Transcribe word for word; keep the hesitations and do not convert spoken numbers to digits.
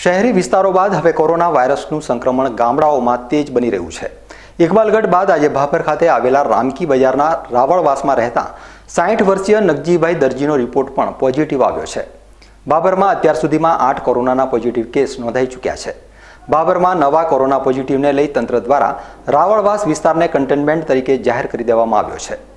શહેરી વિસ્તારો બાદ હવે કોરોના વાયરસનું સંક્રમણ ગામડાઓમાં તેજ બની રહ્યું છે। ઇકબાલગઢ બાદ આજે ભાભર ખાતે આવેલા રામકી બજારના રાવળવાસમાં રહેતા સાઠ વર્ષીય નગજીભાઈ દરજીનો રિપોર્ટ પણ પોઝિટિવ આવ્યો છે। ભાભરમાં અત્યાર સુધીમાં આઠ કોરોનાના પોઝિટિવ કેસ નોંધાઈ ચૂક્યા છે। ભાભરમાં નવા કોરોના પોઝિટિવને લઈ તંત્ર દ્વારા રાવળવાસ વિસ્તારને કન્ટેનમેન્ટ તરીકે જાહેર કરી દેવામાં આવ્યો છે।